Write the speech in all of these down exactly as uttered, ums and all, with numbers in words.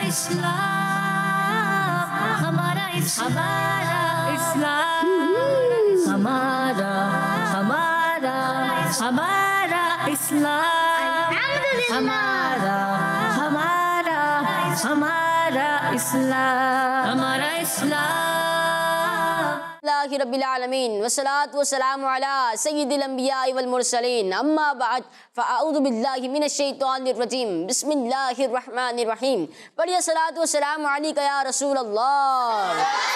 इस्लाम, हमारा हमारा इस्लाम, हमारा हमारा हमारा इस्लाम, हमारा हमारा हमारा इस्लाम, हमारा इस्लाम। रब्बिल आलमीन वस्सलातु वस्सलामु अला सय्यिदिल अंबिया वल मुरसलीन अम्मा बाद फ़अऊज़ु बिल्लाहि मिनश शैतानिर रजीम बिस्मिल्लाहिर रहमानिर रहीम। पढ़िए सलातु वस्सलामु अलैका या रसूल अल्लाह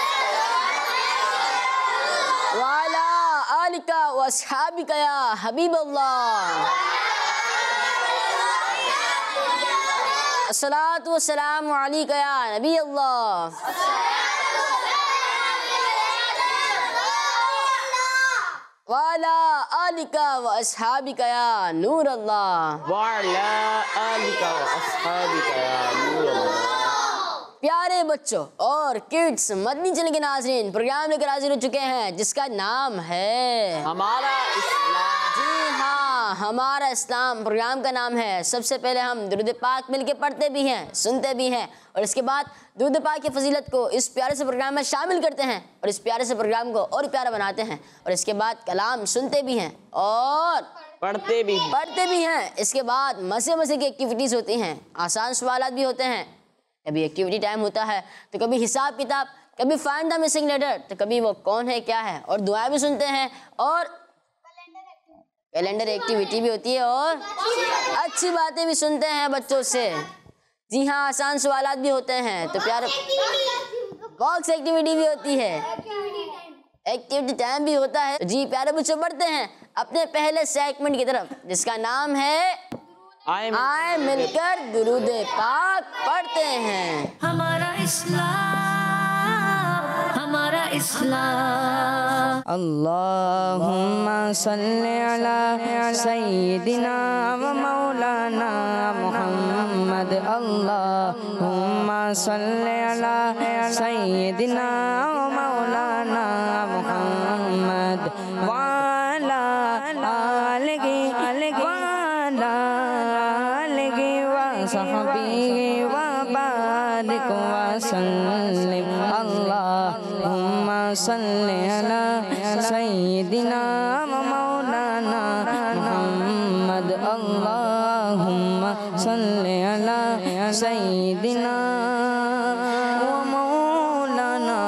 व अला आलिका व अस्हाबिका या हबीब अल्लाह। अस्सलातु वस्सलामु अलैका या नबी अल्लाह। वाला आलिका व अस्हाबिका या नूर अल्लाह। वाला आलिका व अस्हाबिका या नूर अल्लाह। प्यारे बच्चों और किड्स, मदनी चैनल के नाज़रीन, प्रोग्राम लेकर हाजिर हो चुके हैं जिसका नाम है हमारा इस्लाम। जी हाँ, हमारा इस्लाम प्रोग्राम का नाम है। सबसे पहले हम दुरूद पाक मिलके पढ़ते भी हैं, सुनते भी हैं, और इसके बाद दुरूद पाक की फजीलत को इस प्यारे से प्रोग्राम में शामिल करते हैं और इस प्यारे से प्रोग्राम को और प्यारा बनाते हैं, और इसके बाद कलाम सुनते भी हैं और पढ़ते भी हैं पढ़ते भी हैं। इसके बाद मज़े मज़े की एक्टिविटीज़ होती हैं, आसान सवालात भी होते हैं, कभी एक्टिविटी टाइम होता है, तो कभी हिसाब किताब, कभी फाइंड द मिसिंग लेटर, तो कभी वो कौन है क्या है, और दुआएं भी सुनते हैं, और कैलेंडर एक्टिविटी भी होती है, और अच्छी बातें भी सुनते हैं बच्चों से। जी हाँ, आसान सवालात भी होते हैं, तो प्यार बॉक्स एक्टिविटी भी होती है, एक्टिविटी टाइम भी होता है। जी प्यारे बच्चों, बढ़ते हैं अपने पहले सेगमेंट की तरफ जिसका नाम है आए आए मिलकर दुरूद पाक पढ़ते हैं। हमारा इस्लाम, हमारा इस्लाम। अल्लाहुम्मा सल्ली अला सय्यिदिना व मौलाना मुहम्मद। अल्लाहुम्मा सल्ली अला सय्यिदिना व मौलाना मुहम्मद व अला आलिहि व अला आलिहि व सहबिहि व बारिक व सल्लिम। अल्लाहुम्मा सल्ली अला सय्यिदिना व मौलाना मुहम्मद। अल्लाहुम्मा सल्ली अला सय्यिदिना व मौलाना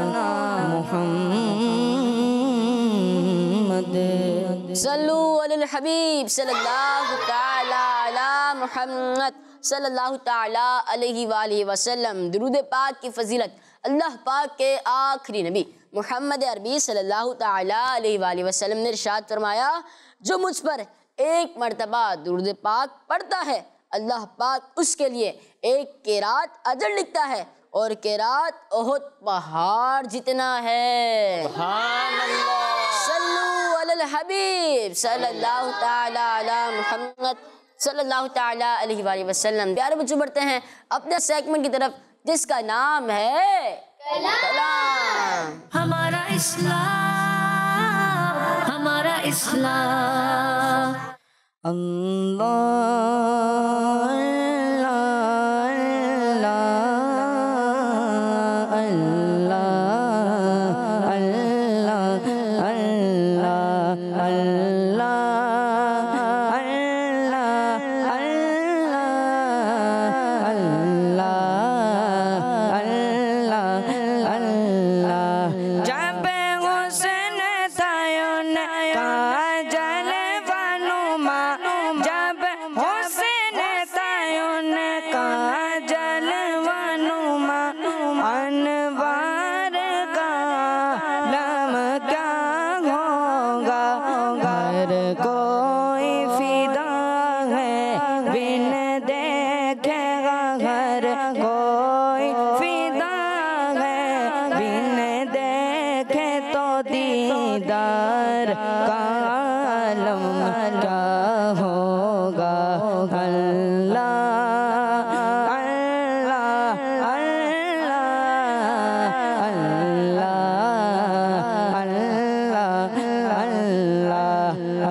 मुहम्मद। सल्लू अलल हबीब सल्लल्लाहु तआला अला मुहम्मद सल्लल्लाहु तआला अलैहि वालिहि वसल्लम। दुरूद पाक की फजीलत अल्लाह पाक के आखिरी नबी मुहम्मद अरबी सल्लल्लाहु तआला अलैहि वालिहि वसल्लम ने इरशाद फरमाया, जो मुझ पर एक मर्तबा दुरूद पाक पढ़ता है, अल्लाह पाक उसके लिए एक किरात अजर लिखता है, और किरात ओहद पहाड़ जितना है। सुभान अल्लाह। सल्लू अलल हबीब सल्लल्लाहु तआला अला मुहम्मद सल्लल्लाहु तआला अलैहि वालिहि वसल्लम। प्यारे बच्चों, बढ़ते हैं अपने सेगमेंट की तरफ जिसका नाम है कलाम। हमारा इस्लाम, हमारा इस्लाम। अल्लाह दीदार कालम क्या होगा। अल्लाह अल्लाह अल्लाह अल्लाह अल्लाह अल्लाह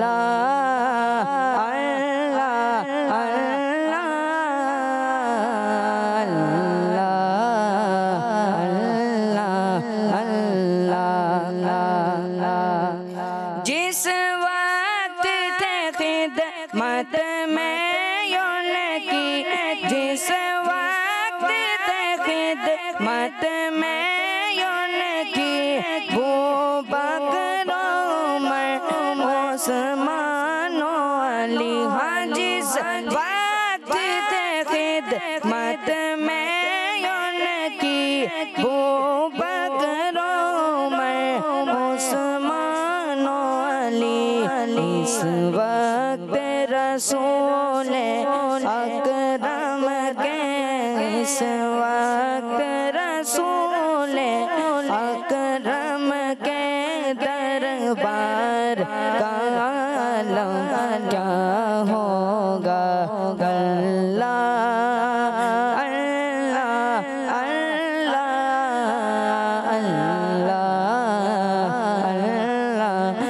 अल्लाह अल्लाह खिदमत में उनकी वो बकरों में उस्मान अली इस वक्त रसूल अकरम के इस वक्त रसूल अकरम के दरबार का आलम क्या होगा। अल्लाह अल्लाह अल्लाह अल्लाह अल्लाह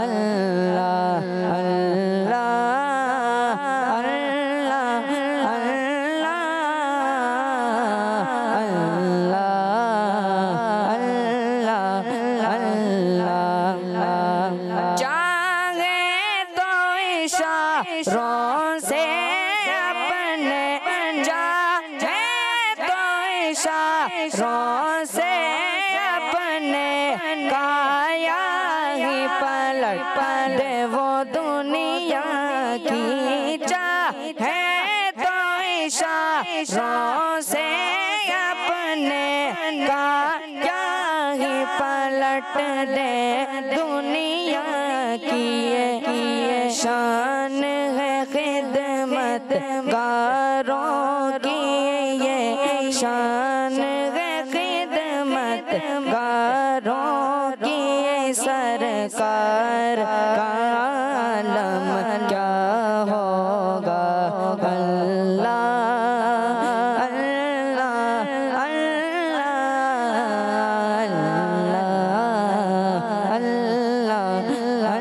इशारों से अपने जाने तो इशारों से अपने काया ही पलट दे वो दुनिया की चाहे तो इशारों से अपने काया ही पलट दे दुनिया की ये शान है खिदमत गारों की ये शान है खिदमत गारों की ये सरकार का आलम क्या होगा। अल्लाह अल्लाह अल्लाह अल्लाह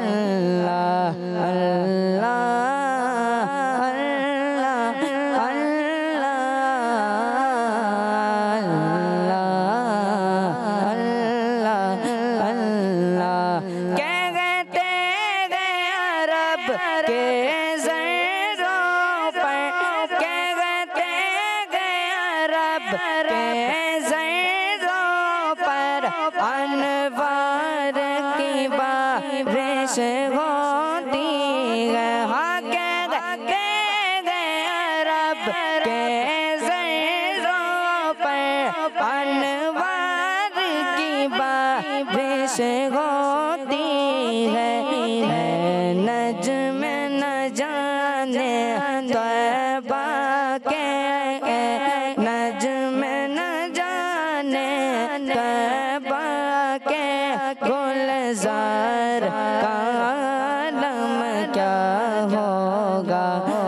अनवार की बारिश होती है। हाँ कह गए अरब के ज़रों पर अनवार की बारिश होती है। नज्म न जाने तौबा के नज्म न जाने तौबा के गुलजार का आलम क्या होगा।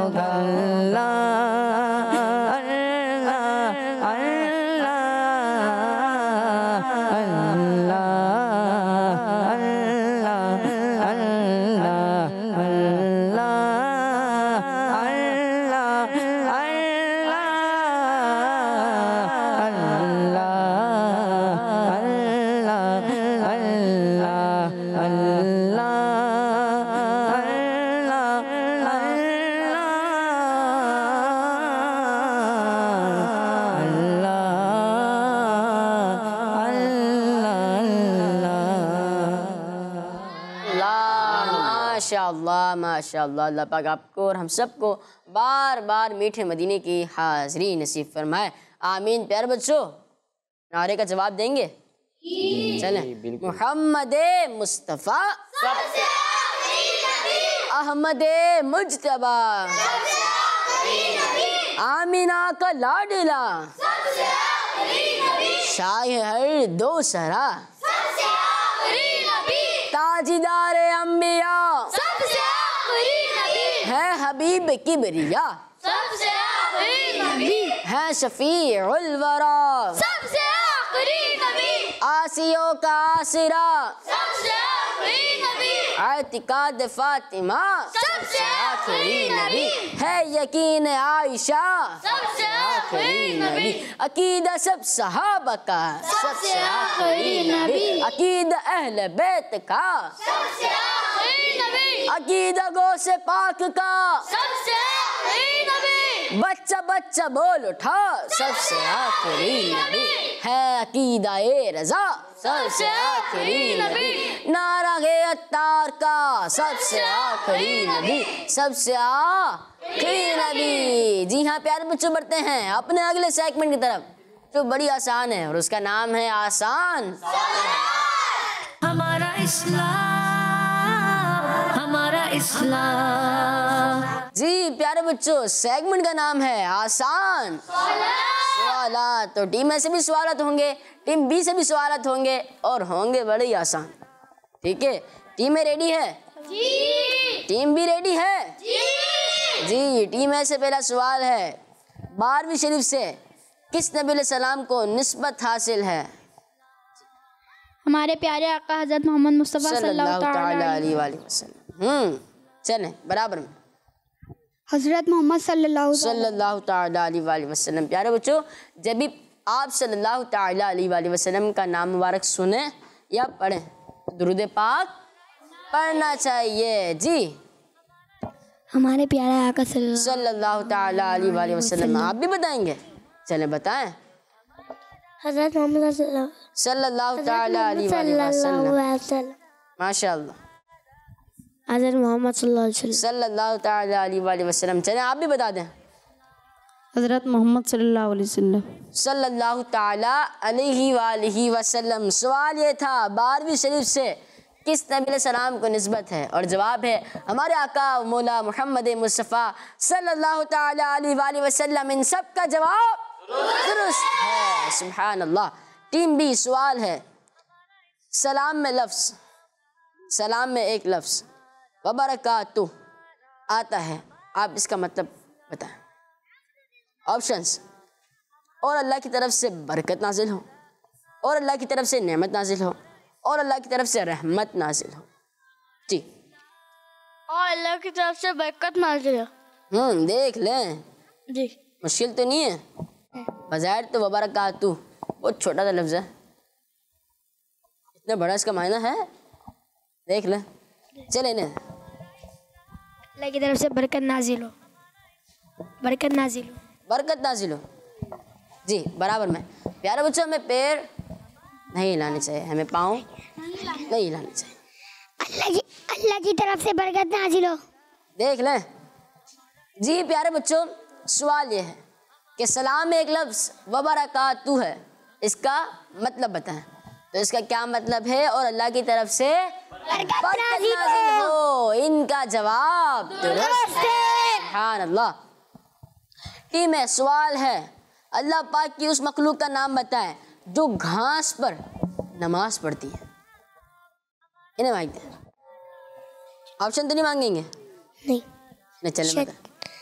अल्लाह अल्लाह अल्लाह अल्लाह अल्लाह अल्लाह माशाअल्लाह माशाअल्लाह। अल्लाह पाक आपको और हम सबको बार बार मीठे मदीने की हाज़री नसीब फरमाए। आमीन। प्यारे बच्चों, नारे का जवाब देंगे? चलें। मुहम्मद मुस्तफ़ा अहमद मुज्तबा आमीना का लाडला शाह हर दो सरा ताजदार अंबिया है हबीब किबरिया है शफीउल वरा आसियों का आसरा आतिकाद फातिमा है यकीन आयशा अकीदा सब सहाबा का अकीदा अहले बैत का अकीदा गो से पाक का बच्चा बच्चा बोल उठा सबसे आखिरी नबी है अकीदा ए रजा सबसे आखिरी नबी नारागे अत्तार का सबसे आखिरी नबी, सबसे आखिरी नबी। जी हाँ प्यारे बच्चों, बढ़ते हैं अपने अगले सेगमेंट की तरफ जो बड़ी आसान है और उसका नाम है आसान। हमारा इस्लाम, हमारा इस्लाम। जी प्यारे बच्चों, सेगमेंट का नाम है आसान सवालात। तो टीम ए से भी सवालात होंगे, टीम बी से भी सवालात होंगे और होंगे बड़े ही आसान। ठीक है, टीम ए रेडी है? जी। टीम बी रेडी है? जी। जी, टीम ए से पहला सवाल है, बारहवीं शरीफ से किस नबी अलैहिस्सलाम को निस्बत हासिल है? हमारे प्यारे आका हजरत मोहम्मद मुस्तफ़ा सल्लल्लाहु तआला अलैहि वसल्लम। हम्म चलें बराबर में। हजरत मोहम्मद सल्लल्लाहु सल्लल्लाहु तआला अलैहि वसल्लम। प्यारे बच्चों, जब भी आप सल्लल्लाहु तआला अलैहि वसल्लम का नाम मुबारक सुने या पढ़ें तो दुरूद पाक पढ़ना चाहिए। जी हमारे प्यारे आका सल्लल्लाहु तआला अलैहि वसल्लम। आप भी बताएंगे? चलें बताएं। हजरत मोहम्मद सल्लल्लाहु तआला अलैहि वसल्लम। माशाअल्लाह। हजरत मोहम्मद सल्लल्लाहु तआला अलैहि वसल्लम। चलें आप भी बता दें। हजरत मोहम्मद सल्लल्लाहु अलैहि वसल्लम। सल्लल्लाहु तआला अलैहि वसल्लम। सवाल ये था, बारहवीं शरीफ से किस नबी अलैहिस्सलाम को निस्बत है? और जवाब है हमारे आका मौला मोहम्मद मुस्तफ़ा सल्लल्लाहु तआला अलैहि वसल्लम। इन सब का जवाब दुरुस्त है। सुभान अल्लाह। टीम बी सवाल है, सलाम में लफ्ज़, सलाम में एक लफ्ज़ वबरकातुह आता है, आप इसका मतलब बताएं। ऑप्शंस, और अल्लाह की तरफ से बरकत नाजिल हो, और अल्लाह की तरफ से नेमत नाजिल हो, और अल्लाह की तरफ से रहमत नाजिल हो। जी, और अल्लाह की तरफ से बरकत नाज़िल हो। हम्म देख लें, जी मुश्किल तो नहीं है। बज़ाहिर तो वबरकातुह बहुत छोटा सा लफ्ज़ है, इतना बड़ा इसका मायना है, देख लें। चले ना, अल्लाह की तरफ से बरकत नाजिल हो, बरकत नाजिल हो, बरकत नाजिल हो। जी बराबर में। प्यारे बच्चों, हमें पैर नहीं हिलाने चाहिए, हमें पाँव नहीं हिलाने चाहिए। अल्लाह की अल्लाह की तरफ से बरकत नाजिल हो। देख लें। जी प्यारे बच्चों, सवाल ये है कि सलाम में एक लफ्ज़ वबरकातुह है, इसका मतलब बताएं। तो इसका क्या मतलब है? और अल्लाह की तरफ से बरकत नाजिल हो। इनका जवाब दुरुस्त है। सुभान अल्लाह। टीम में सवाल है, अल्लाह पाक की उस मखलूक का नाम बताएं जो घास पर नमाज पढ़ती है। इन्हें मांग दें। ऑप्शन तो नहीं मांगेंगे? नहीं, नहीं चले बता।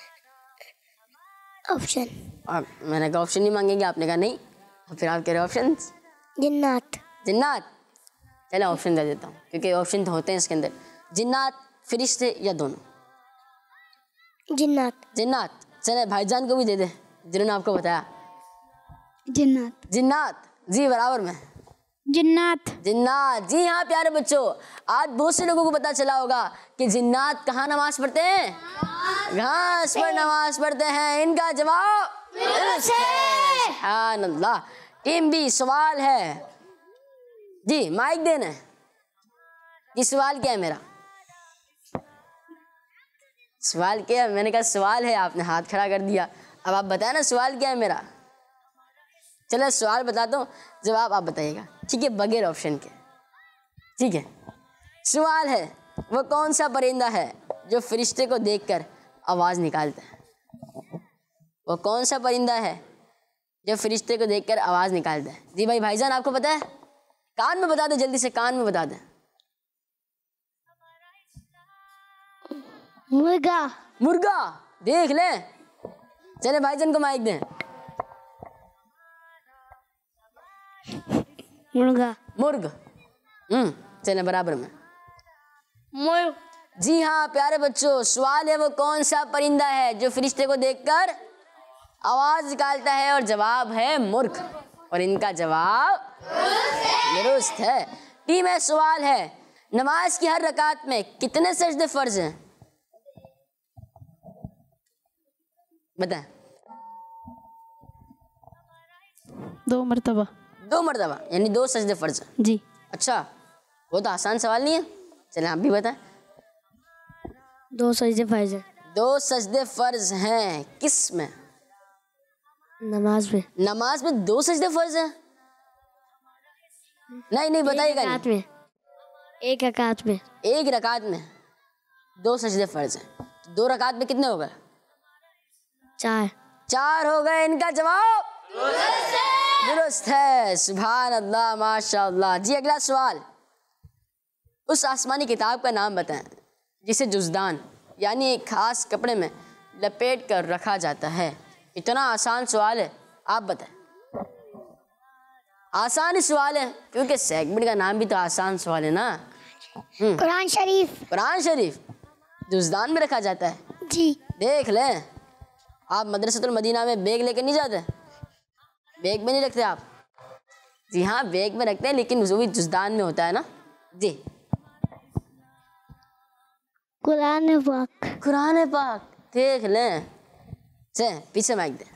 ऑप्शन आप, मैंने कहा ऑप्शन नहीं मांगेंगे, आपने कहा नहीं, तो फिर आप कह रहे हो ऑप्शन। जिन्नात। जिन्नात। चलो ऑप्शन दे देता हूँ क्योंकि ऑप्शन तो होते हैं इसके अंदर। जिन्नात, फरिश्ते या दोनों? जिन्नात। जिन्नात। चले भाईजान को भी दे दे जिन्होंने आपको बताया। जिन्नात। जिन्नात। जी बराबर में। जिन्नात। जिन्नात। जी हाँ प्यारे बच्चों, आज बहुत से लोगों को पता चला होगा कि जिन्नात कहाँ नमाज पढ़ते हैं? घास पर नमाज पढ़ते हैं। इनका जवाब सुभान अल्लाह। टीम बी सवाल है, जी माइक देना है। ये सवाल क्या है मेरा? सवाल क्या है? मैंने कहा सवाल है, आपने हाथ खड़ा कर दिया। अब आप बताए ना सवाल क्या है मेरा। चलो सवाल बता दो, जवाब आप बताइएगा, ठीक है, बगैर ऑप्शन के। ठीक है, सवाल है, वो कौन सा परिंदा है जो फरिश्ते को देखकर आवाज़ निकालता है? वो कौन सा परिंदा है जो फरिश्ते को देखकर आवाज़ निकालता है? जी भाई भाईजान आपको पता है? कान में बता दे, जल्दी से कान में बता दे। मुर्गा। मुर्गा। देख ले। चले भाईजान को माइक दें। मुर्गा। मुर्ग। हम्म चले बराबर में। मुर्ग। जी हाँ प्यारे बच्चों, सवाल है वो कौन सा परिंदा है जो फरिश्ते को देखकर आवाज निकालता है? और जवाब है मुर्ग। और इनका जवाब दुरुस्त है। टीम में सवाल है, नमाज की हर रकात में कितने सजदे फर्ज हैं? बताएं। दो मरतबा। दो मरतबा यानी दो सजदे फर्ज हैं। जी। अच्छा, वो तो आसान सवाल नहीं है, चलें आप भी बताएं। दो सजदे फर्ज है। दो सजदे फर्ज हैं, किस में? नमाज में। नमाज में दो सजदे फर्ज हैं? नहीं नहीं बताइएगा एक रकात नहीं। में, एक रकात में। एक रकात में दो सजदे फर्ज हैं, तो दो रकात में कितने हो गए? चार। चार हो गए। इनका जवाब दुरुस्त है। सुभान अल्लाह, माशाअल्लाह। जी अगला सवाल, उस आसमानी किताब का नाम बताएं जिसे जुज़दान यानी एक खास कपड़े में लपेट कर रखा जाता है। इतना आसान सवाल है, आप बताएं। आसान ही सवाल है क्योंकि सेगमेंट का नाम भी तो आसान सवाल है ना। कुरान शरीफ। कुरान शरीफ जुज़दान में रखा जाता है। जी। देख लें, आप मदरसतुल मदीना में बैग लेकर नहीं जाते? बैग में नहीं रखते आप? जी हाँ, बैग में रखते हैं, लेकिन वो भी जुज़दान में होता है ना। जी। कुरान पाक। कुरान पाक, देख लें। से पीछे माइक दे।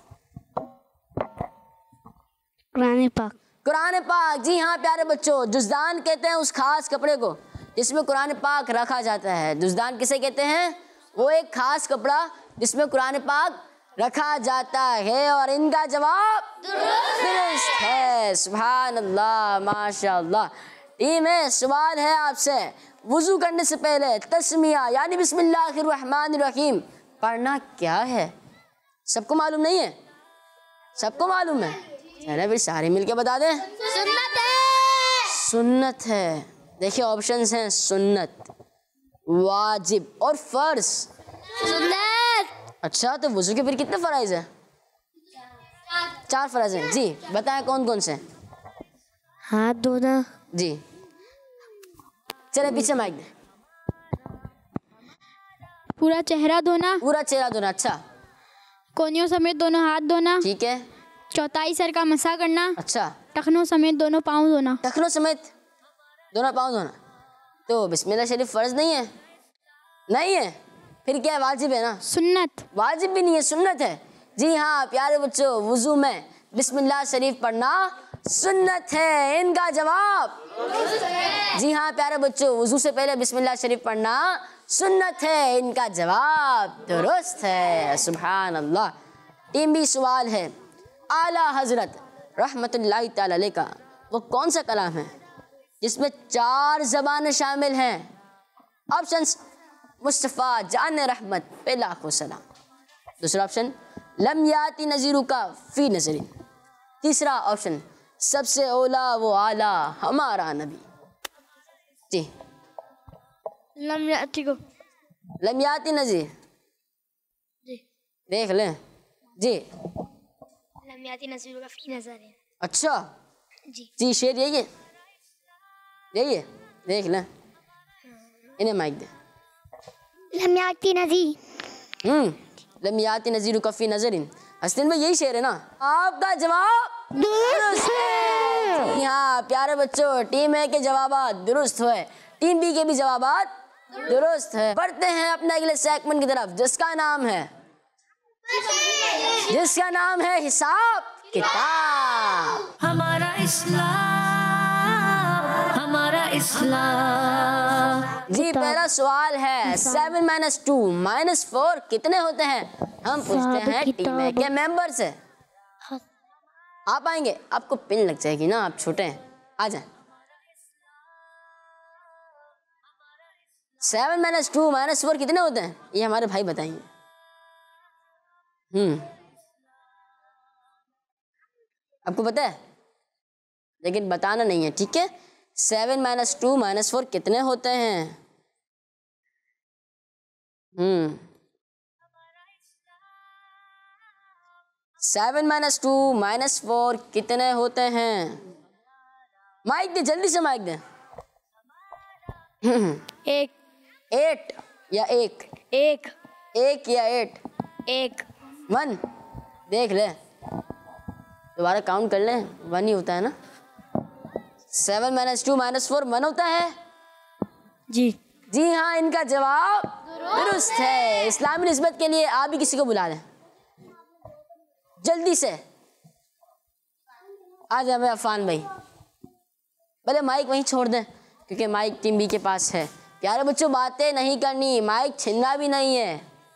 कुरान पाक। कुरान पाक, जी हाँ प्यारे बच्चों, जुज़दान कहते हैं उस खास कपड़े को जिसमें कुरान पाक रखा जाता है। जुज़दान किसे कहते हैं? वो एक खास कपड़ा जिसमें कुरान पाक रखा जाता है। और इनका जवाब दुरुस्त है। सुभान अल्लाह, माशाअल्लाह। टीम है, सवाल है आपसे, वुजू करने से पहले तस्मिया यानी बिस्मिल्लाहिर्रहमानिर्रहीम पढ़ना क्या है? सबको मालूम नहीं है? सबको मालूम है? चले फिर सारे मिलके बता दें। सुन्नत है। सुन्नत है। देखिए ऑप्शंस हैं, सुन्नत, वाजिब और फर्ज। सुन्नत। अच्छा, तो वुजू के फिर कितने फराइज हैं? चार फराइज हैं। जी बताएं कौन कौन से? हाथ धोना। जी चले पीछे माइक दे। पूरा चेहरा धोना, पूरा चेहरा धोना। अच्छा कोनियों समेत दोनों हाथ धोना, ठीक है। चौथाई सर का मसा करना, अच्छा, टखनों समेत दोनों पाँव धोना। टखनों समेत दोनों पाँव धोना। तो बिस्मिल्लाह शरीफ फर्ज नहीं है? नहीं है, फिर क्या है? वाजिब है ना। सुन्नत। वाजिब भी नहीं है, सुन्नत है। जी हाँ प्यारे बच्चों, वुजू में बिस्मिल्लाह शरीफ पढ़ना सुन्नत है। इनका जवाब जी हाँ प्यारे बच्चों, वुजू से पहले बिस्मिल्लाह शरीफ पढ़ना सुन्नत है। इनका जवाब दुरुस्त है। सुभान अल्लाह। टीम भी सवाल है, आला हजरत रहमतुल्लाहि ताला अलैह का वो कौन सा कलाम है जिसमें चार ज़बानें शामिल हैं? ऑप्शंस, मुस्तफ़ा जान रहमत पे लाखों सलाम। दूसरा ऑप्शन, लम याति नज़ीरु का फी नज़री। तीसरा ऑप्शन, सबसे ओला वो आला हमारा नबी। जी लम याति को। लम याति नज़ीर। जी। देख लें। जी लम याति नज़ीर का फी नज़र है। अच्छा जी। जी शेर यही है, यही है। देख लें, इन्हें माइक दे। लम याति नज़ीर। हम्म लम याति नज़ीरु का फी नज़रिन, हसन में यही शेर है ना। आपका जवाब दुरुस्त है। हाँ प्यारे बच्चों, टीम ए के जवाबात दुरुस्त हुए, टीम बी के भी जवाबात दुरुस्त है। बढ़ते हैं अपने अगले सेगमेंट की तरफ जिसका नाम है जिसका नाम है हिसाब किताब। हमारा इस्लाम, हमारा इस्लाम। जी पहला सवाल है, seven minus two minus four कितने होते हैं? हम पूछते हैं टीम ए के मेंबर से। आप आएंगे, आपको पिन लग जाएगी ना, आप छोटे हैं, आ जाए। Seven minus two minus four कितने होते हैं? ये हमारे भाई बताएंगे। हम्म आपको पता है लेकिन बताना नहीं है, ठीक है? Seven minus two minus four कितने होते हैं? Hmm seven minus two minus four कितने होते हैं? माइक दे, जल्दी से माइक दे। एक। एट या एक? एक। एक या एट? एक। वन। देख ले, दोबारा काउंट कर ले, वन ही होता है ना। Seven minus two minus four one होता है। जी। जी हाँ, इनका जवाब दुरुस्त है। इस्लामी निस्बत के लिए आप भी किसी को बुला लें जल्दी से। आ जाए अफान भाई, पहले माइक वहीं छोड़ दें, क्योंकि माइक टीम बी के पास है। प्यारे बच्चों, बातें नहीं करनी, माइक छीनना भी नहीं है।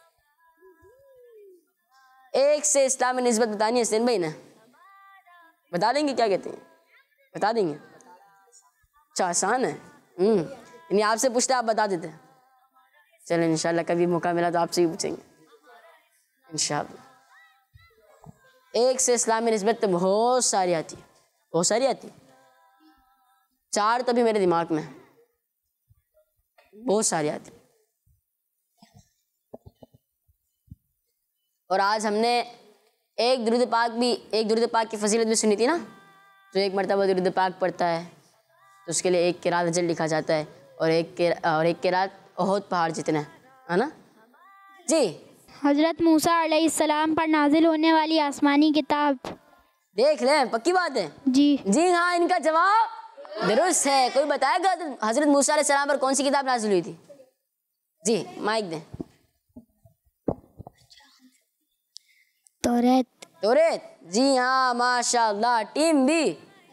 एक से इस्लाम में निस्बत बतानी है हसनैन भाई ने, बता देंगे क्या कहते हैं? बता देंगे? अच्छा आसान है। हम्म यानी आपसे पूछते आप बता देते। चलें इंशाल्लाह कभी मौका मिला तो आपसे ही पूछेंगे इंशाल्लाह। एक से इस्लाम में निस्बत तो बहुत सारी आती है, बहुत सारी आती है। चार तो भी मेरे दिमाग में है, बहुत सारी आती। और आज हमने एक दुरूद पाक भी एक दुरूद पाक की फजीलत भी सुनी थी ना। जो एक मरतबा दुरूद पाक पढ़ता है तो उसके लिए एक किरात अजर लिखा जाता है, और एक के और एक किरात ओहद पहाड़ जितना है ना जी। हज़रत मूसा अलैहिस्सलाम पर नाजिल होने वाली आसमानी किताब। देख लें, पक्की बात है जी जी हाँ, इनका जवाब दुरुस्त है। कोई बताएगा हजरत मूसा अलैहिस्सलाम पर कौन सी किताब नाजिल हुई थी? जी माइक दें। तौरात। तौरात, जी हाँ माशाल्लाह। टीम बी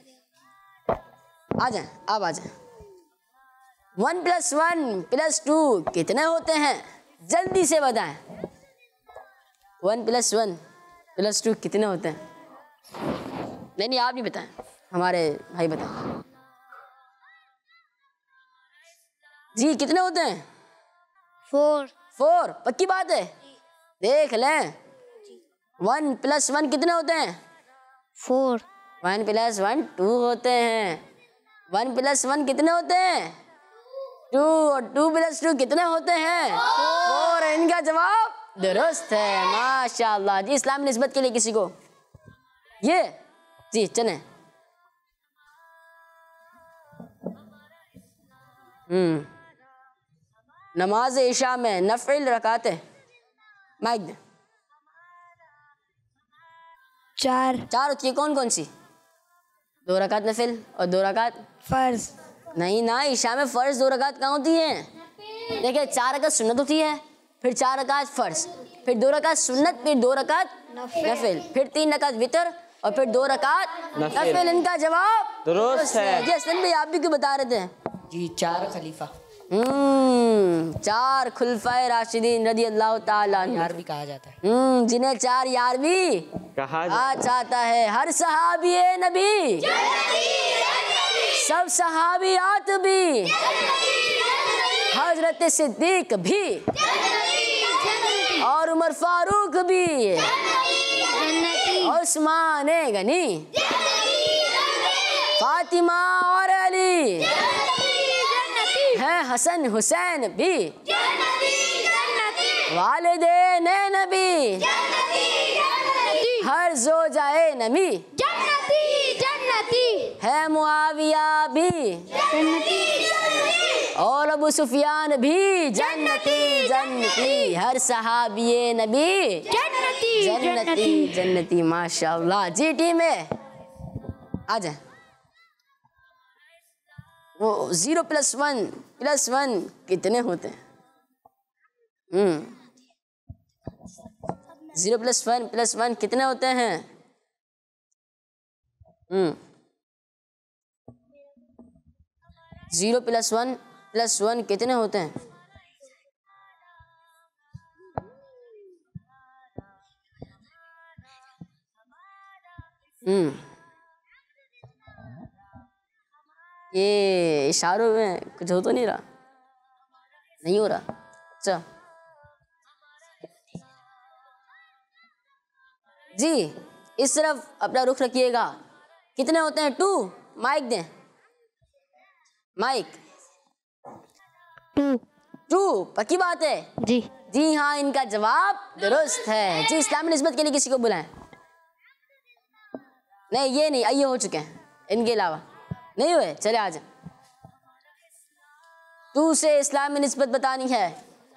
आ जाए, आप आ जाए। One plus one plus two कितने होते हैं? जल्दी से बताएं। One plus one plus two कितने होते हैं? नहीं नहीं आप नहीं बताएं, हमारे भाई बताएं। जी कितने होते हैं? फोर। फोर, पक्की बात है? देख लें, वन प्लस वन कितने होते हैं? Four. One plus one two होते हैं। वन प्लस वन कितने होते हैं? टू। और टू प्लस टू कितने होते हैं? फोर। इनका जवाब दुरुस्त है माशाल्लाह जी। इस्लाम निस्बत के लिए किसी को ये जी चले। हम्म नमाज इशा में नफिल रकाते माइक दे। चार। चार होती है, कौन कौन सी? दो रकात नफिल और दो रकात फर्ज। नहीं ना, इशा में फर्ज दो रकात कहाँ होती है? देखिए, चार रकात सुन्नत होती है, फिर चार रकात फर्ज, फिर दो रकात सुन्नत, फिर दो रकात नफिल, फिर तीन रकात वितर और फिर दो रकात नफिल। इनका जवाब दुरुस्त है। जी हसन भाई आप भी क्यों बता रहे थे? जी चार खलीफा हम्म चार खुलफाए राशिदीन रदी अल्लाह ताला अन्हु। यार भी कहा जाता है। हम्म जिन्हें चार यार भी कहा आ चाहता है। हर सहाबी नबी, सब सहाबियात भी, हजरत सिद्दीक भी और उमर फारूक भी, उस्मान गनी, फातिमा और अली है, हसन हुसैन भी, वालिदैन नबी, हर जोजाए नबी है, मुआविया भी और अबू सुफियान भी जन्नती जन्नती। हर सहाबिये नबी जन्नती जन्नती माशाल्लाह जी। टीम में आ जाए। वो zero plus one plus one कितने होते हैं? हम्म zero plus one plus one कितने होते हैं? हम्म zero plus one plus one कितने होते हैं? हम्म ये इशारों में कुछ हो तो नहीं रहा? नहीं हो रहा? अच्छा जी, इस तरफ अपना रुख रखिएगा। कितने होते हैं? टू। माइक दें, माइक। टू। टू, पक्की बात है? जी जी हाँ, इनका जवाब दुरुस्त है जी। इस्लामी निस्बत के लिए किसी को बुलाएं? नहीं ये नहीं, ये हो चुके हैं, इनके अलावा नहीं हुए। चले आज टू से इस्लामी निस्बत बतानी है।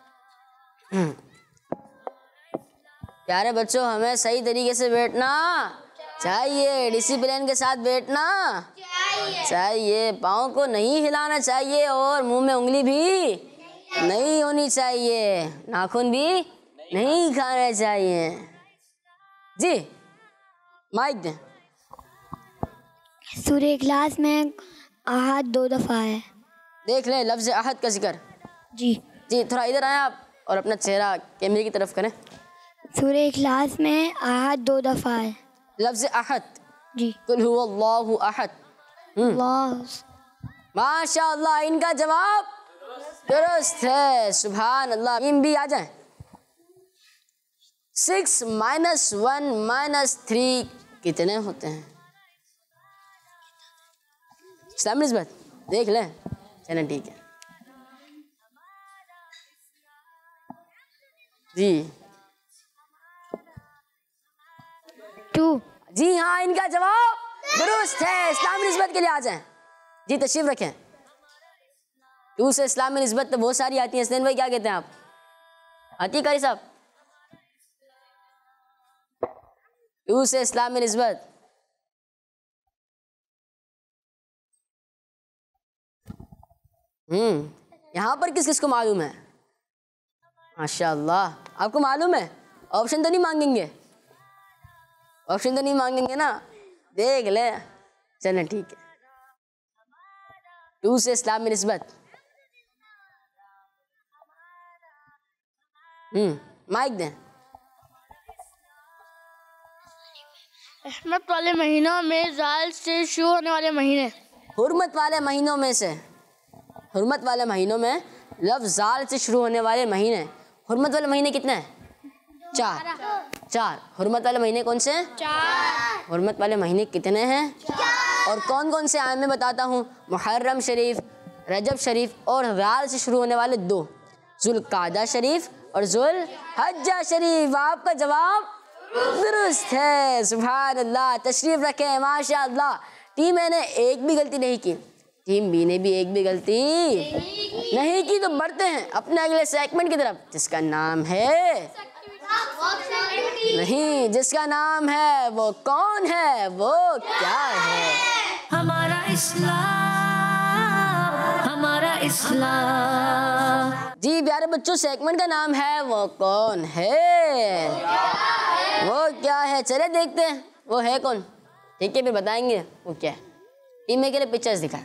प्यारे बच्चों, हमें सही तरीके से बैठना चाहिए, डिसिप्लिन के साथ बैठना चाहिए, पाँव को नहीं हिलाना चाहिए और मुंह में उंगली भी नहीं होनी चाहिए, नाखून भी नहीं खाने चाहिए जी। माइक दें। सूर्य इखलास में आहद दो दफ़ा है। देख ले लफ्ज अहद का जिक्र। जी जी थोड़ा इधर आए आप और अपना चेहरा कैमरे की तरफ करें। सूरह इखलास में अहद दो दफ़ा है। लफ्ज अहद, जी कुल हुवल्लाहु अहद। अल्लाह। माशाअल्लाह, इनका जवाब दुरुस्त है, सुभान अल्लाह। टीम भी आ जाए। Six minus one minus three कितने होते हैं? इस्लामी निस्बत देख लें। चलें ठीक है जी। टू। जी हाँ, इनका जवाब दुरुस्त है। इस्लामी निस्बत के लिए आ जाएं। जी तशरीफ रखें। टू से इस्लामी निस्बत तो बहुत सारी आती हैं। हसनैन भाई क्या कहते हैं आप? आती है कारी साहब? टू से इस्लामी निस्बत हम्म यहाँ पर किस किस को मालूम है? माशाअल्लाह, आपको मालूम है? ऑप्शन तो नहीं मांगेंगे? ऑप्शन तो नहीं मांगेंगे ना? देख ले। चलें ठीक है। टू से इस्लामी निस्बत। हम्म माइक दें। रहमत वाले महीनों में जाल से शुरू होने वाले महीने। हुर्मत वाले महीनों में से, हुर्मत वाले महीनों में लफ्ज़ जाल से शुरू होने वाले महीने। हुर्मत वाले महीने कितने हैं? चार। चार। हुर्मत वाले महीने कौन से हैं? चार। हुर्मत वाले महीने कितने हैं? चार। और कौन कौन से आए मैं बताता हूँ। मुहर्रम शरीफ, रजब शरीफ और जाल से शुरू होने वाले दो, जुल्कादा शरीफ और जुल हज्जा शरीफ। आपका जवाब दुरुस्त है, सुभान अल्लाह। तशरीफ रखें। माशा अल्लाह, टीम ए ने एक भी गलती नहीं की, टीम बी ने भी एक भी गलती नहीं की। तो बढ़ते हैं अपने अगले सेगमेंट की तरफ, जिसका नाम है नहीं, जिसका नाम है वो कौन है, वो क्या है। हमारा इस्लाम, हमारा इस्लाम। जी प्यारे बच्चों, सेगमेंट का नाम है वो कौन है, वो क्या है। चले देखते हैं वो है कौन। ठीक है, फिर बताएंगे वो क्या है। टीम के लिए पिक्चर्स दिखाएं।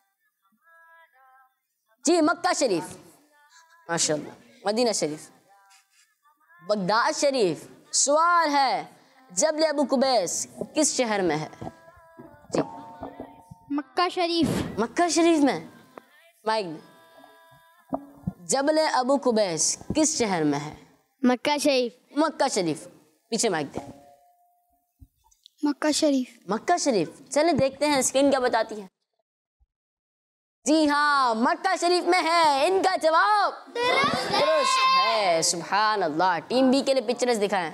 जी मक्का शरीफ, माशाल्लाह, मदीना शरीफ, बगदाद शरीफ। सवाल है, जबल अबू कुबैस किस शहर में है? जी मक्का शरीफ। मक्का शरीफ में। माइक में। जबल अबू कुबैस किस शहर में है? मक्का शरीफ। मक्का शरीफ। पीछे माइक दे। मक्का शरीफ। मक्का शरीफ। चले देखते हैं स्क्रीन क्या बताती है। जी हाँ, मक्का शरीफ में है। इनका जवाब दुरुस्त है, सुभान अल्लाह। टीम बी के लिए पिक्चर्स दिखाएं।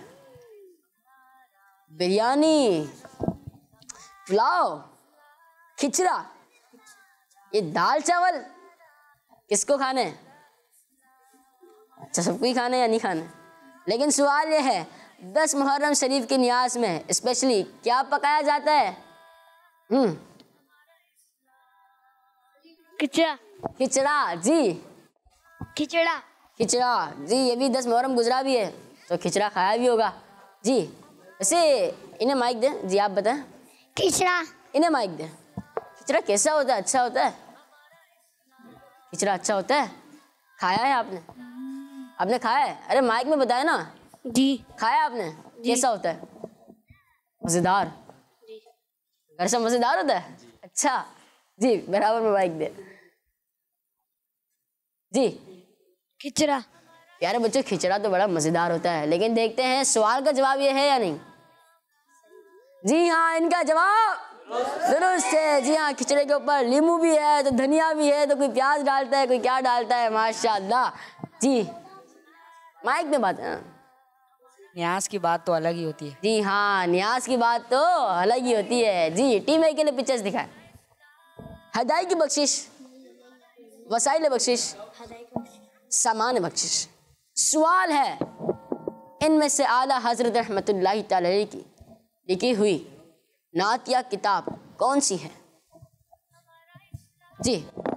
बिरयानी, पुलाव, खिचड़ा, ये दाल चावल किसको खाने? अच्छा, सबको ही खाने या नहीं खाने? लेकिन सवाल ये है, दस मुहर्रम शरीफ के न्यास में स्पेशली क्या पकाया जाता है? हम्म खिचड़ा। खिचड़ा। जी खिचड़ा। खिचड़ा। जी ये भी दस मुहर्रम गुजरा भी है तो खिचड़ा खाया भी होगा। जी वैसे इन्हें माइक दें। जी आप बताएं। खिचड़ा। इन्हें माइक दें। खिचड़ा कैसा होता है? अच्छा होता है? खिचड़ा अच्छा होता है? खाया है आपने? आपने खाया है? अरे माइक में बताया ना। जी खाया आपने? कैसा होता है? मज़ेदार। घर से मज़ेदार होता है? अच्छा जी, बराबर में माइक दे। जी खिचड़ा। प्यारे बच्चों, खिचड़ा तो बड़ा मज़ेदार होता है, लेकिन देखते हैं सवाल का जवाब ये है या नहीं। जी हाँ, इनका जवाब दुरुस्त है। जी हाँ, खिचड़े के ऊपर नींबू भी है, तो धनिया भी है, तो कोई प्याज डालता है, कोई क्या डालता है। माशाअल्लाह। जी माइक में बात है। न्यास की बात तो अलग ही होती है। जी हाँ, न्यास की बात तो अलग ही होती है। जी टीम ए के लिए पिक्चर्स दिखाएं। हदाई की बख्शिश, वसाइल बख्शिश, सामान बख्शिश। सवाल है, इनमें से आला हजरत रहमतुल्लाहि तआला अलैहि की लिखी हुई नातिया किताब कौन सी है? जी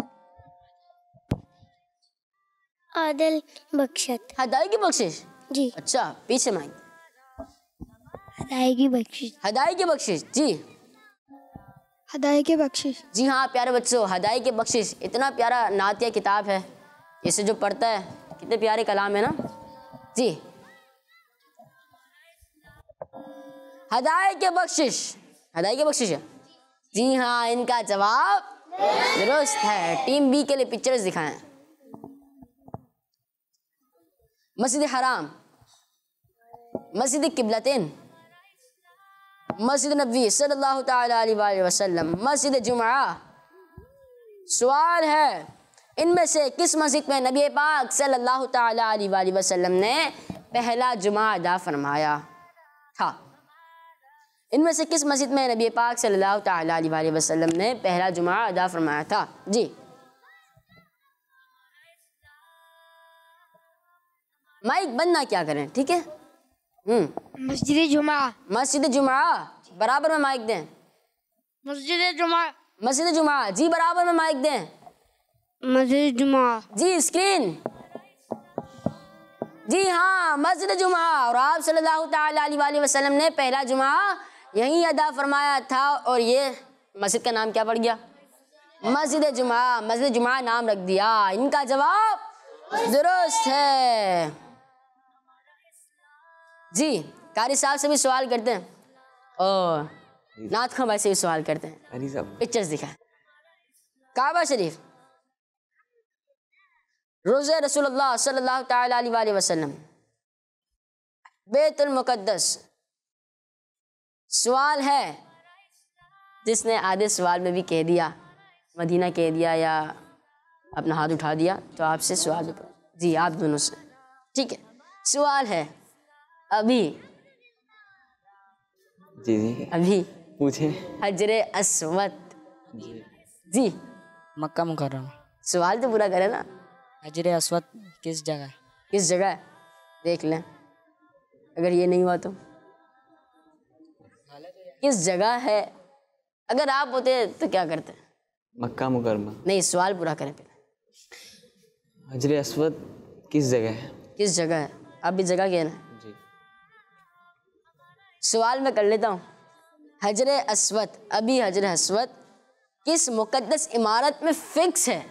आदल बख्शत। हदाई की बख्शिश। जी अच्छा, पीछे माइक। हदाई की बख्शिश। हदाई की बख्शिश। जी हदाये के बख्शिश। जी हाँ प्यारे बच्चों, हदाये के बख्शिश इतना प्यारा नातिया किताब है, इसे जो पढ़ता है कितने प्यारे कलाम है ना जी। हदाये के बख्शिश, हदाये के बख्शिश है जी हाँ, इनका जवाब दुरुस्त है। टीम बी के लिए पिक्चर्स दिखाएं। मस्जिद हराम, मस्जिद किबलतैन, मस्जिद नबी सल्लल्लाहु तआला अलैहि वसल्लम, मस्जिद जुमा। सवाल है इनमें से किस मस्जिद में नबी पाक सल्लल्लाहु तआला अलैहि वसल्लम ने पहला जुमा अदा फरमाया था? इनमें से किस मस्जिद में नबी पाक सल्लल्लाहु तआला अलैहि वसल्लम ने पहला जुमा अदा फरमाया था? जी माइक बंद ना क्या करें, ठीक है। हम्म मस्जिद जुमा। मस्जिद जुमा, बराबर में माइक दें। मस्जिद जुमा। मस्जिद जुमा जी, बराबर में माइक दें। मस्जिद जुमा जी स्क्रीन। जी हाँ मस्जिद जुमा, और आप सल्लल्लाहु तआला अलैहि वसल्लम ने पहला जुमा यहीं अदा फरमाया था। और ये मस्जिद का नाम क्या पड़ गया? मस्जिद जुमा। मस्जिद जुमा नाम रख दिया। इनका जवाब दुरुस्त है जी। कारी साहब से भी सवाल करते हैं और नात खां भाई से भी सवाल करते हैं। पिक्चर्स दिखाएं। काबा शरीफ, रोज़े रसूलुल्लाह सल्लल्लाहु तआला अलैहि वसल्लम, बैतुल मुक़द्दस। सवाल है जिसने आधे सवाल में भी कह दिया मदीना कह दिया या अपना हाथ उठा दिया तो आपसे सवाल जी, आप दोनों से, ठीक है। सवाल है अभी जी जी अभी पूछे। हजरे अस्वद जी, मक्का मुकर्रमा। सवाल तो पूरा करें ना। हजरे अस्वद किस जगह है? किस जगह है देख लें, अगर ये नहीं हुआ तो किस जगह है। अगर आप होते तो क्या करते? मक्का मुकरमा। नहीं, सवाल पूरा करें पहले। हजरे अस्वद किस जगह है? किस जगह है, आप भी जगह कहना है। जी सवाल मैं कर लेता हूँ। हजरे अस्वद, अभी हजरे अस्वद किस मुकद्दस इमारत में फिक्स है?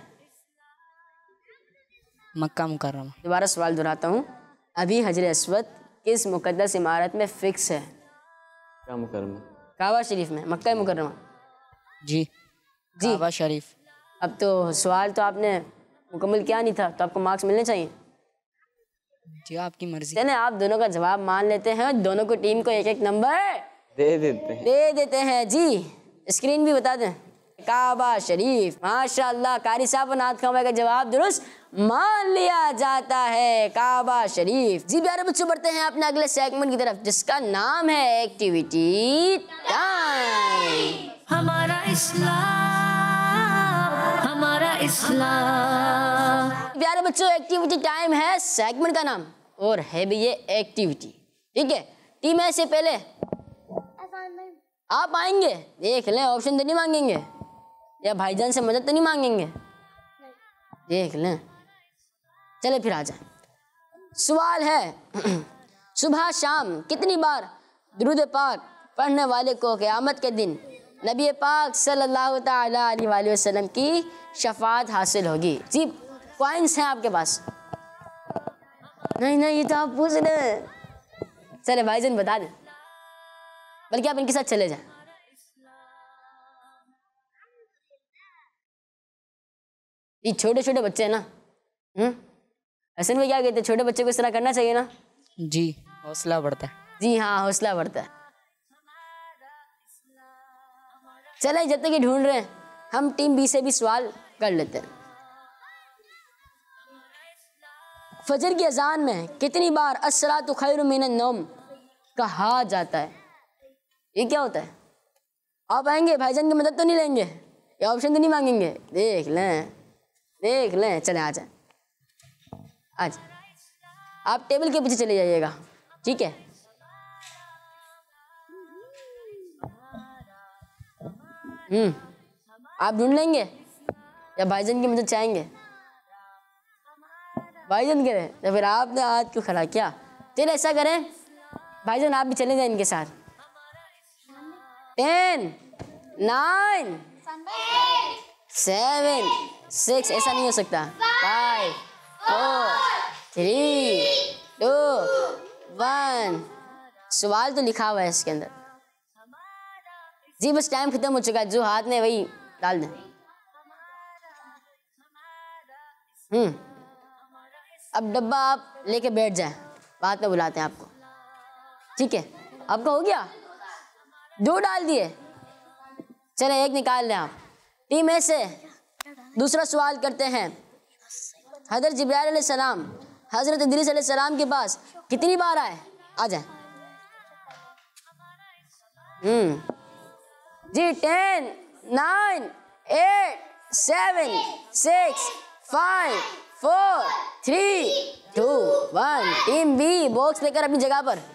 मक्का मुकर्रमा। दोबारा सवाल दोहराता हूँ। अभी हजरे अस्वद किस मुकद्दस इमारत में फिक्स है? मक्का मुकरमा। काबा शरीफ में, मक्का मुकर्रमा जी जी काबा शरीफ। अब तो सवाल तो आपने मुकम्मल किया नहीं था, तो आपको मार्क्स मिलने चाहिए। जी आपकी मर्जी। चलें, आप दोनों का जवाब मान लेते हैं। दोनों को टीम को एक एक नंबर दे देते हैं। दे देते हैं जी। स्क्रीन भी बता दें। काबा शरीफ, माशाअल्लाह, कारी साहब और नात खां भाई का जवाब दुरुस्त मान लिया जाता है, काबा शरीफ। जी प्यारे बच्चों, बढ़ते हैं अपने अगले सेगमेंट की तरफ जिसका नाम है एक्टिविटी टाइम। हमारा इस्लाम, हमारा इस्लाम। प्यारे बच्चों, एक्टिविटी टाइम है सेगमेंट का नाम और है भी ये एक्टिविटी, ठीक है। टीम है से पहले आप आएंगे, देख लें, ऑप्शन तो नहीं मांगेंगे या भाईजान से मदद तो नहीं मांगेंगे, देख लें। चले फिर आ जाए। सवाल है सुबह शाम कितनी बार दुरूद पाक पढ़ने वाले को क़यामत के दिन नबी पाक सल्लल्लाहु तआला अलैहि वसल्लम की शफाअत हासिल होगी? जी पॉइंट्स हैं आपके पास। नहीं नहीं, ये तो आप पूछ रहे हैं। चले भाईजान बता दें, बल्कि आप इनके साथ चले जाएं। ये छोटे छोटे बच्चे हैं ना, हम्म असल में क्या कहते हैं, छोटे बच्चे को इस तरह करना चाहिए ना। जी हौसला बढ़ता है। जी हाँ, हौसला बढ़ता है। चले, जब तक ये ढूंढ रहे हैं हम टीम बी से भी सवाल कर लेते हैं। फजर की अजान में कितनी बार अस्सलातु खैरुम मिनन नौम कहा जाता है? ये क्या होता है? आप आएंगे, भाईजान की मदद तो नहीं लेंगे या ऑप्शन तो नहीं मांगेंगे? देख लें देख लें। चले आ जाए, आज आप टेबल के पीछे चले जाइएगा, ठीक है। हम्म आप ढूंढ लेंगे या भाईजान की मदद चाहेंगे? भाईजान करें तो फिर आपने हाथ क्यों खड़ा किया? चलिए ऐसा करें, भाईजान आप भी चले जाए इनके साथ। टेन नाइन, सेवन, सिक्स, ऐसा नहीं हो सकता। Five, four, three, two, one. सवाल तो लिखा हुआ है इसके अंदर जी, बस टाइम खत्म हो चुका है, जो हाथ में वही डाल दें। हम्म अब डब्बा आप लेके बैठ जाए, बाद में बुलाते हैं आपको, ठीक है? आपका हो गया, दो डाल दिए, चले एक निकाल लें आप। टीम ए से दूसरा सवाल करते हैं। हज़रत जिब्राइल अलैहिस्सलाम हज़रत इदरीस अलैहिस्सलाम के पास कितनी बार आए? आ जाए। हम्म जी, ten, nine, eight, seven, six, five, four, three, two, one. Team B box लेकर अपनी जगह पर।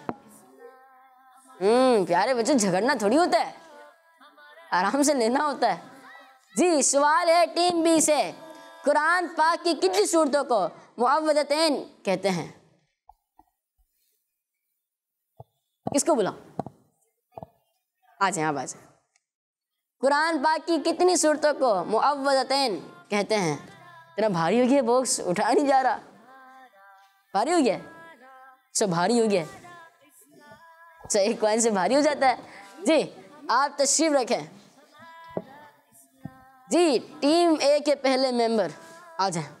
हम्म प्यारे बच्चों, झगड़ना थोड़ी होता है, आराम से लेना होता है जी। सवाल है टीम बी से, कुरान पाक की कितनी सूरतों को मुअव्वज़तैन कहते हैं? किसको बुलाओ? आ जाए, आप आ जाए। कुरान पाक की कितनी सूरतों को मुअव्वज़तैन कहते हैं? तेरा भारी हो गया बॉक्स, उठा नहीं जा रहा, भारी हो गया, सब भारी हो गया, अच्छा एक कॉइन से भारी हो जाता है जी। आप तशरीफ रखें जी। टीम ए के पहले मेंबर आ जाए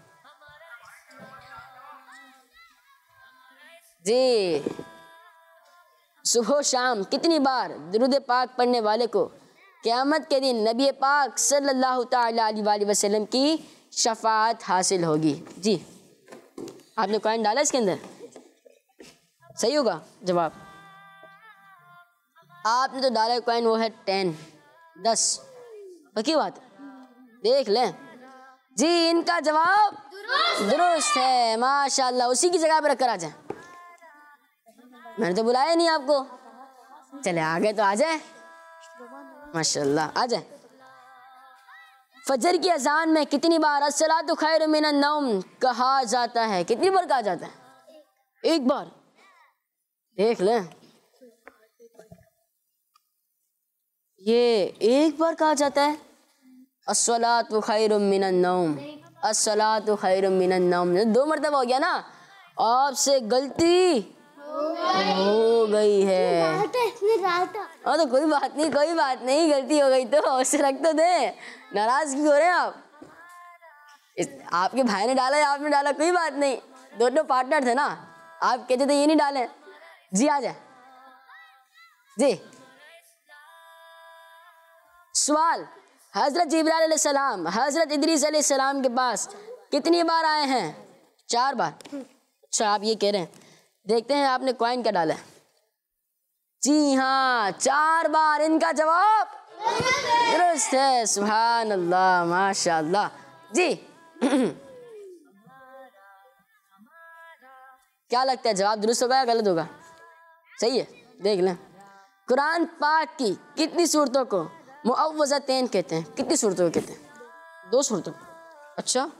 जी। सुबह शाम कितनी बार दुरूद पाक पढ़ने वाले को क़यामत के दिन नबी पाक सल्लल्लाहु तआला अलैहि वसल्लम की शफाअत हासिल होगी? जी, आपने कॉइन डाला इसके अंदर, सही होगा जवाब। आपने तो डाला कॉइन, वो है टेन, दस, पक्की बात, देख लें जी। इनका जवाब दुरुस्त है, माशाल्लाह। उसी की जगह पर रखकर आ जाए, मैंने तो बुलाया नहीं आपको, चले आगे तो आ जाए, माशाल्लाह आ जाए। फजर की अजान में कितनी बार अस्सलातु खैरु मिनन नौम कहा जाता है? कितनी बार कहा जाता है? एक बार, देख लें, ये एक बार कहा जाता है। अस्सलातु खैरुम मिनन नौम, अस्सलातु खैरुम मिनन नौम, दो मरतबा हो गया ना। आपसे गलती हो गई है, हाँ तो कोई बात नहीं, कोई बात नहीं, गलती हो गई तो उसे रख तो दे, नाराज क्यों हो रहे हैं आप? इस, आपके भाई ने डाला या आपने डाला, कोई बात नहीं, दोनों पार्टनर थे ना, आप कहते थे ये नहीं डालें जी। आ जाए जी। सवाल, हजरत जिब्राइल अलैहिस्सलाम हजरत इदरीस अलैहिस्सलाम के पास कितनी बार आए हैं? चार बार। अच्छा, आप ये कह रहे हैं, देखते हैं आपने कॉइन का डाला है। जी हाँ, चार बार। इनका जवाब दुरुस्त है, सुभान अल्लाह, माशाअल्लाह जी। क्या लगता है जवाब दुरुस्त होगा या गलत होगा? सही है, देख लें। कुरान पाक की कितनी सूरतों को मुअव्वज़तैन कहते हैं? कितनी सूरतों को कहते हैं? दो सूरतों। अच्छा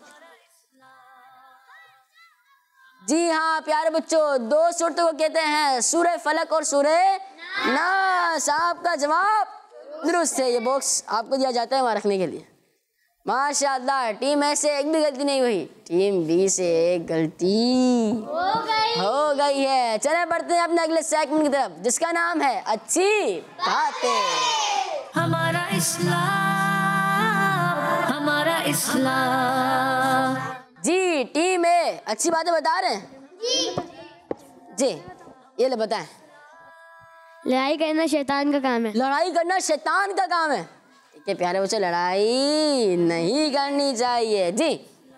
जी हाँ प्यारे बच्चों, दो सूरतों को कहते हैं, सूरह फलक और सूरह नास। आपका जवाब दुरुस्त है। ये बॉक्स आपको दिया जाता है वहाँ रखने के लिए, माशाअल्लाह। टीम ए से एक भी गलती नहीं हुई, टीम बी से एक गलती हो गई, हो गई है। चले बढ़ते हैं अपने अगले सेगमेंट की तरफ, जिसका नाम है अच्छी बातें। हमारा इस्लाम, हमारा इस्लाम। जी, टीम ए अच्छी बातें बता रहे हैं जी, जी ये ले बताएं। लड़ाई करना शैतान का काम है। लड़ाई करना शैतान का काम है, ठीक है प्यारे बच्चों, लड़ाई नहीं करनी चाहिए जी।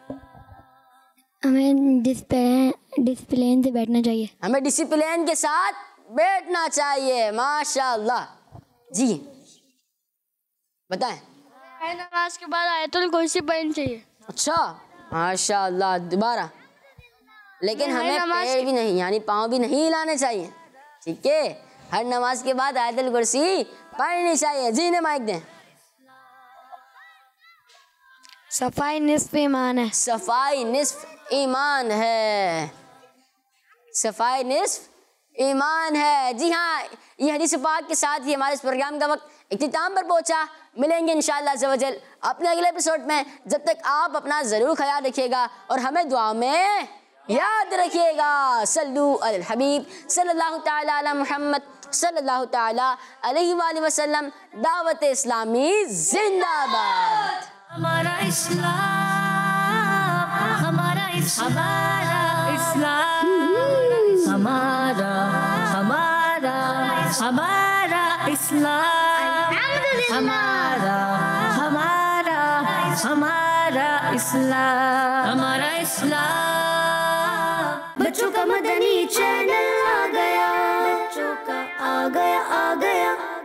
हमें डिसिप्लिन डिसिप्लिन से बैठना चाहिए। हमें डिसिप्लिन के साथ बैठना चाहिए, माशाअल्लाह जी। बताएं। नमाज के बाद आयतुल कुर्सी पढ़नी चाहिए। अच्छा, माशाअल्लाह। दोबारा, लेकिन हमें पैर भी नहीं, यानी पाँव भी नहीं हिलाने चाहिए, ठीक है? हर नमाज के बाद आयतुल कुर्सी पढ़नी चाहिए जी। ने माइक दें। सफाई निस्फ ईमान है। सफाई निस्फ ईमान है, सफाई निस्फ ईमान है जी हाँ। ये हदीस पाक के साथ ही हमारे इस प्रोग्राम का वक्त इख्तिताम पर पहुंचा। मिलेंगे इंशाअल्लाह अज़्ज़ा वजल अपने अगले एपिसोड में। जब तक आप अपना ज़रूर ख्याल रखिएगा और हमें दुआ में याद रखिएगा। सल्लु अलल हबीब सल्लल्लाहु तआला अला मुहम्मद सल्लल्लाहु तआला अलैहि वालैहि वसल्लम। दावत इस्लामी जिंदाबाद। हमारा इस्लाम, हमारा इस्लाम, हमारा हमारा हमारा इस्लाम, हमारा हमारा हमारा इस्लाम, हमारा इस्लाम। बच्चों का मदनी चैनल आ गया, बच्चों का आ गया आ गया।